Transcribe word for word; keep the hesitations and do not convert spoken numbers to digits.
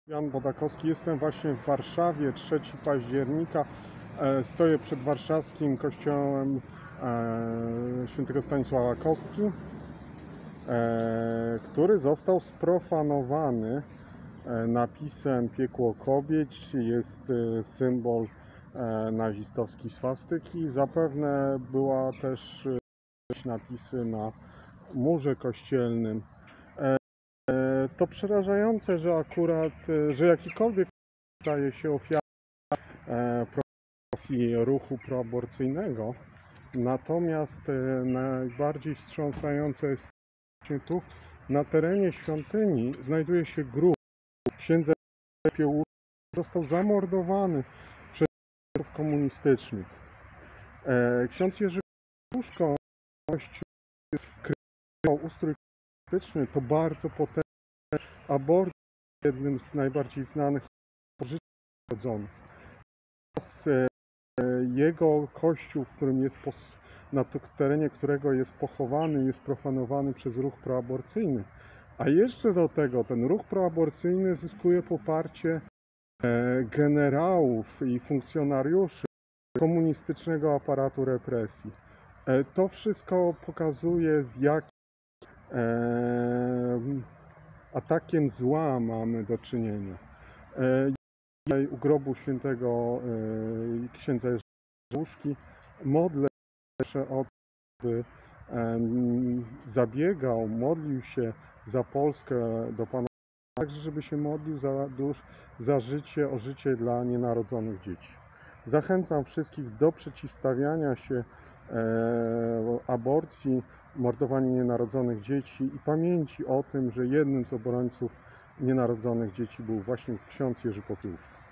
Jan Bodakowski, jestem właśnie w Warszawie, trzeciego października. Stoję przed warszawskim kościołem świętego Stanisława Kostki, który został sprofanowany napisem Piekło kobiet. Jest symbol nazistowski swastyki. Zapewne była też napisy na murze kościelnym. To przerażające, że akurat, że jakikolwiek staje się ofiarą prowokacji ruchu proaborcyjnego. Natomiast najbardziej wstrząsające jest, że tu na terenie świątyni znajduje się grób księdza Popiełuszki, który został zamordowany przez komunistycznych. Ksiądz Jerzy Popiełuszko krytykował ustrój komunistyczny, to bardzo potężny aborcji, jednym z najbardziej znanych życia rodzonych. Jego kościół, w którym jest na terenie którego jest pochowany, jest profanowany przez ruch proaborcyjny. A jeszcze do tego ten ruch proaborcyjny zyskuje poparcie generałów i funkcjonariuszy komunistycznego aparatu represji. To wszystko pokazuje, z jakim atakiem zła mamy do czynienia. Tutaj u grobu świętego księdza Jerzego Popiełuszki modlę się o to, by zabiegał, modlił się za Polskę do Pana, także żeby się modlił za dusz, za życie, o życie dla nienarodzonych dzieci. Zachęcam wszystkich do przeciwstawiania się aborcji, mordowaniu nienarodzonych dzieci i pamięci o tym, że jednym z obrońców nienarodzonych dzieci był właśnie ksiądz Jerzy Popiełuszko.